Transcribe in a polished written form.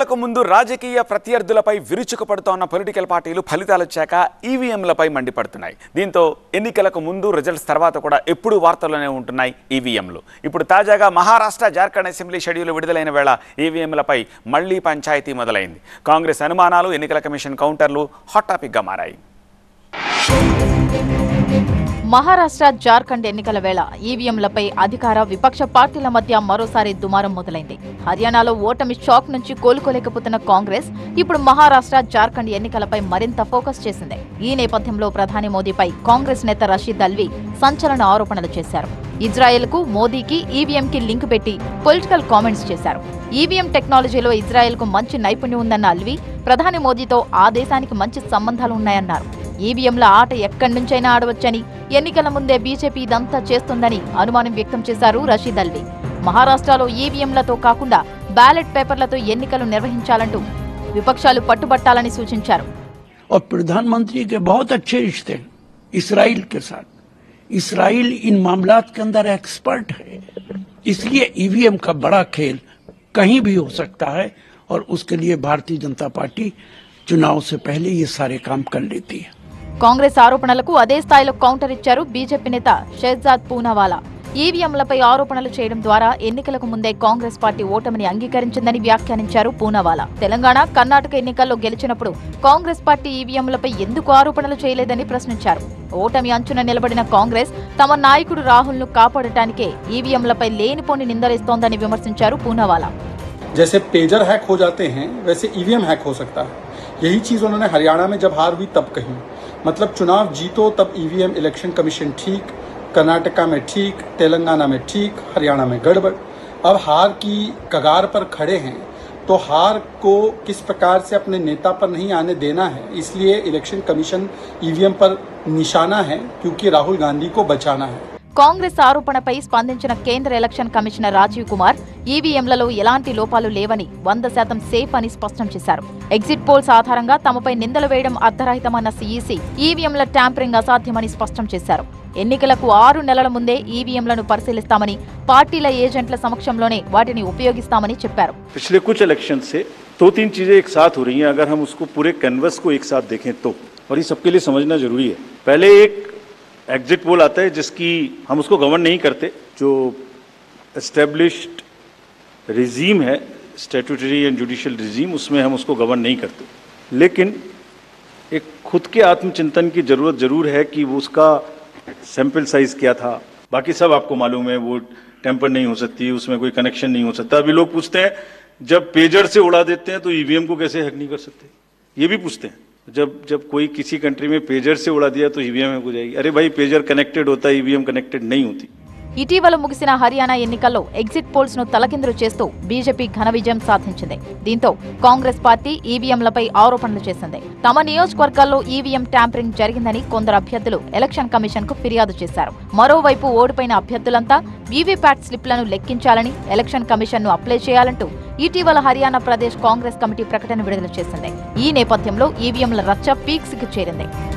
ఎన్నికలకు ముందు రాజకీయ ప్రత్యర్థులపై విరుచుకుపడుతోన్న పొలిటికల్ పార్టీలు ఫలితాలొచ్చాక ఈవీఎంలపై మండిపడుతున్నాయి. దీంతో ఎన్నికలకు ముందు రిజల్ట్స్ తర్వాత కూడా ఎప్పుడూ వార్తల్లోనే ఉంటున్నాయి ఈవీఎంలు. ఇప్పుడు తాజాగా మహారాష్ట్ర, జార్ఖండ్ అసెంబ్లీ షెడ్యూల్ విడుదలైన వేళ ఈవీఎంలపై మళ్లీ పంచాయతీ మొదలైంది. కాంగ్రెస్ అనుమానాలు, ఎన్నికల కమిషన్ కౌంటర్లు హాట్ టాపిక్గా మారాయి. మహారాష్ట్ర, జార్ఖండ్ ఎన్నికల వేళ ఈవీఎంలపై అధికార, విపక్ష పార్టీల మధ్య మరోసారి దుమారం మొదలైంది. హర్యానాలో ఓటమి షాక్ నుంచి కోలుకోలేకపోతున్న కాంగ్రెస్ ఇప్పుడు మహారాష్ట్ర, జార్ఖండ్ ఎన్నికలపై మరింత ఫోకస్ చేసింది. ఈ నేపథ్యంలో ప్రధాని మోదీపై కాంగ్రెస్ నేత రషీద్ అల్వీ సంచలన ఆరోపణలు చేశారు. ఇజ్రాయెల్కు, మోదీకి, ఈవీఎంకి లింక్ పెట్టి పొలిటికల్ కామెంట్స్ చేశారు. ఈవీఎం టెక్నాలజీలో ఇజ్రాయెల్కు మంచి నైపుణ్యం ఉందన్న అల్వీ ప్రధాని మోదీతో ఆ దేశానికి మంచి సంబంధాలు ఉన్నాయన్నారు. ఈవీఎంల ఆట ఎక్కడి నుంచైనా ఆడవచ్చని, ఎన్నికల ముందే బీజేపీ ఇదంతా చేస్తుందని అనుమానం వ్యక్తం చేశారు రషీద్ అల్వీ. మహారాష్ట్రలో ఈవీఎంలతో కాకుండా బ్యాలెట్ పేపర్లతో ఎన్నికలు నిర్వహించాలంటూ విపక్షాలు పట్టుబట్టాలని సూచించారు. और प्रधानमंत्री के बहुत अच्छे रिश्ते इसराइल के साथ. इसराइल इन मामलात के अंदर एक्सपर्ट है, इसलिए ईवीएम का बड़ा खेल कहीं भी हो सकता है और उसके लिए भारतीय जनता पार्टी चुनाव से पहले ये सारे काम कर लेती है. కాంగ్రెస్ ఆరోపణలకు అదే స్థాయిలో కౌంటర్ ఇచ్చారు బీజేపీ నేత షెహజాద్ పూనావాలా. ఈవీఎంలపై ఆరోపణలు చేయడం ద్వారా ఎన్నికలకు ముందే కాంగ్రెస్ పార్టీ ఓటమిని అంగీకరించిందని వ్యాఖ్యానించారు పూనావాలా. తెలంగాణ, కర్ణాటక ఎన్నికల్లో గెలిచినప్పుడు కాంగ్రెస్ పార్టీ ఈవీఎంలపై ఎందుకు ఆరోపణలు చేయలేదని ప్రశ్నించారు. ఓటమి అంచున నిలబడిన కాంగ్రెస్ తమ నాయకుడు రాహుల్ను కాపాడటానికే ఈవీఎంలపై లేనిపోని నిందలేస్తోందని విమర్శించారు పూనావాలా. जैसे पेजर हैक हो जाते हैं वैसे ईवीएम हैक हो सकता है. यही चीज़ उन्होंने हरियाणा में जब हार हुई तब कही. मतलब चुनाव जीतो तब ईवीएम इलेक्शन कमीशन ठीक, कर्नाटका में ठीक, तेलंगाना में ठीक, हरियाणा में गड़बड़. अब हार की कगार पर खड़े हैं तो हार को किस प्रकार से अपने नेता पर नहीं आने देना है, इसलिए इलेक्शन कमीशन ईवीएम पर निशाना है क्योंकि राहुल गांधी को बचाना है. కాంగ్రెస్ ఆరోపణపై స్పందించిన కేంద్ర ఎలక్షన్ కమిషనర్ రాజీవ్ కుమార్ ఈవీఎంలలో ఎలాంటి లోపాలు లేవని, 100% సేఫ్ అని స్పష్టం చేశారు. ఎగ్జిట్ పోల్స్ ఆధారంగా తమపై నిందలు వేయడం అర్ధరహితమన్న సీఈసీ ఈవీఎంల ట్యాంపరింగ్ అసాధ్యమని స్పష్టం చేశారు. ఎన్నికలకు 6 నెలల ముందే ఈవీఎంలను పరిశీలిస్తామని, పార్టీల ఏజెంట్ల సమక్షంలోనే వాటిని ఉపయోగిస్తామని చెప్పారు. पिछले कुछ इलेक्शन से 2-3 चीजें एक साथ हो रही हैं. अगर हम उसको पूरे कैनवस को एक साथ देखें तो, और ये सबके लिए समझना जरूरी है. पहले एक एग्जिट पोल आता है जिसकी हम उसको गवर्न नहीं करते, जो एस्टेब्लिश्ड रिजीम है, स्टैट्यूटरी एंड जुडिशियल रिजीम, उसमें हम उसको गवर्न नहीं करते. लेकिन एक खुद के आत्मचिंतन की जरूरत जरूर है कि वो उसका सैंपल साइज क्या था. बाकी सब आपको मालूम है, वो टेम्पर नहीं हो सकती, उसमें कोई कनेक्शन नहीं हो सकता. अभी लोग पूछते हैं जब पेजर से उड़ा देते हैं तो ईवीएम को कैसे हैक नहीं कर सकते, ये भी पूछते हैं. जब कोई किसी कंट्री में पेजर से उड़ा दिया तो ईवीएम हैक हो जाएगी. अरे भाई, पेजर कनेक्टेड होता है, ईवीएम कनेक्टेड नहीं होती. ఇటీవల ముగిసిన హర్యానా ఎన్నికల్లో ఎగ్జిట్ పోల్స్ ను తలకిందులు చేస్తూ బీజేపీ ఘన విజయం సాధించింది. దీంతో కాంగ్రెస్ పార్టీ ఈవీఎంలపై ఆరోపణలు చేసింది. తమ నియోజకవర్గాల్లో ఈవీఎం ట్యాంపరింగ్ జరిగిందని కొందరు అభ్యర్థులు ఎలక్షన్ కమిషన్ కు ఫిర్యాదు చేశారు. మరోవైపు ఓడిపోయిన అభ్యర్థులంతా వీవీప్యాట్ స్లిప్లను లెక్కించాలని, ఎలక్షన్ కమిషన్ ను అప్లై చేయాలంటూ ఇటీవల హర్యానా ప్రదేశ్ కాంగ్రెస్ కమిటీ ప్రకటన విడుదల చేసింది. ఈ నేపథ్యంలో ఈవీఎంల రచ్చ పీక్స్ కి చేరింది.